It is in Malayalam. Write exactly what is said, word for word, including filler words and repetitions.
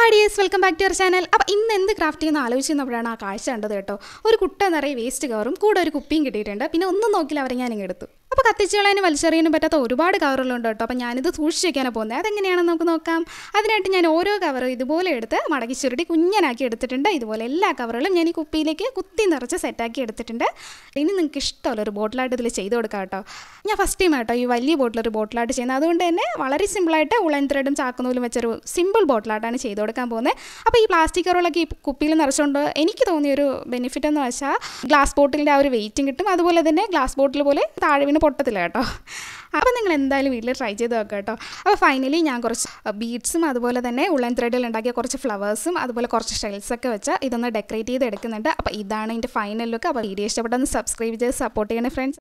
Hi dears, welcome back to our channel. അപ്പോൾ ഇന്ന് എന്ത് ക്രാഫ്റ്റ് ചെയ്യുന്ന ആലോചിച്ചപ്പോഴാണ് ആ കാഴ്ച കണ്ടത് കേട്ടോ. ഒരു കുട്ട നിറയെ വേസ്റ്റ് കവറും കൂടെ ഒരു കുപ്പിയും കിട്ടിയിട്ടുണ്ട്. പിന്നെ ഒന്നും നോക്കില്ല അവരെ ഞാൻ ഇങ്ങ് എടുത്തു. അപ്പോൾ കത്തിച്ചുകളാനും വലിച്ചെറിയാനും പറ്റാത്ത ഒരുപാട് കവറുകളുണ്ട് കേട്ടോ. അപ്പോൾ ഞാനിത് സൂക്ഷിച്ച് വയ്ക്കാനാണ് പോകുന്നത്. അതെങ്ങനെയാണെന്ന് നമുക്ക് നോക്കാം. അതിനായിട്ട് ഞാൻ ഓരോ കവറും ഇതുപോലെ എടുത്ത് മടക്കി ചുരുട്ടി കുഞ്ഞനാക്കി എടുത്തിട്ടുണ്ട്. ഇതുപോലെ എല്ലാ കവറുകളും ഞാൻ ഈ കുപ്പിയിലേക്ക് കുത്തി നിറച്ച് സെറ്റാക്കി എടുത്തിട്ടുണ്ട്. ഇനി നിങ്ങൾക്ക് ഇഷ്ടമുള്ള ഒരു ബോട്ടിലായിട്ട് ഇതിൽ ചെയ്ത് കൊടുക്കാം കേട്ടോ. ഞാൻ ഫസ്റ്റ് ടൈം കേട്ടോ ഈ വലിയ ബോട്ടിലൊരു ബോട്ടിലായിട്ട് ചെയ്യുന്നത്. അതുകൊണ്ട് തന്നെ വളരെ സിമ്പിളായിട്ട് ഉളൻ ത്രെഡും ചാക്കുന്നൂലും വെച്ചൊരു സിമ്പിൾ ബോട്ടിലായിട്ടാണ് ചെയ്ത് കൊടുക്കാൻ പോകുന്നത്. അപ്പോൾ ഈ പ്ലാസ്റ്റിക് കവറുകളൊക്കെ ഈ കുപ്പിയിൽ നിറച്ചുകൊണ്ട് എനിക്ക് തോന്നിയൊരു ബെനിഫിറ്റ് എന്ന് വെച്ചാൽ ഗ്ലാസ് ബോട്ടിലിൻ്റെ ആ ഒരു വെയിറ്റും കിട്ടും. അതുപോലെ തന്നെ ഗ്ലാസ് ബോട്ടിൽ പോലെ താഴെ വീണ് പൊട്ടത്തില്ല കേട്ടോ. അപ്പോൾ നിങ്ങൾ എന്തായാലും വീട്ടിൽ ട്രൈ ചെയ്ത് നോക്കാം കേട്ടോ. അപ്പോൾ ഫൈനലി ഞാൻ കുറച്ച് ബീഡ്സും അതുപോലെ തന്നെ ഉള്ളൻ ത്രെഡിൽ ഉണ്ടാക്കിയ കുറച്ച് ഫ്ലവേഴ്സും അതുപോലെ കുറച്ച് ഷെൽസൊക്കെ വെച്ച് ഇതൊന്ന് ഡെക്കറേറ്റ് ചെയ്ത് എടുക്കുന്നുണ്ട്. അപ്പോൾ ഇതാണ് എൻ്റെ ഫൈനൽ ലുക്ക്. അപ്പോൾ വീഡിയോ ഇഷ്ടപ്പെട്ടൊന്ന് സബ്സ്ക്രൈബ് ചെയ്ത് സപ്പോർട്ട് ചെയ്യണേ ഫ്രണ്ട്സ്.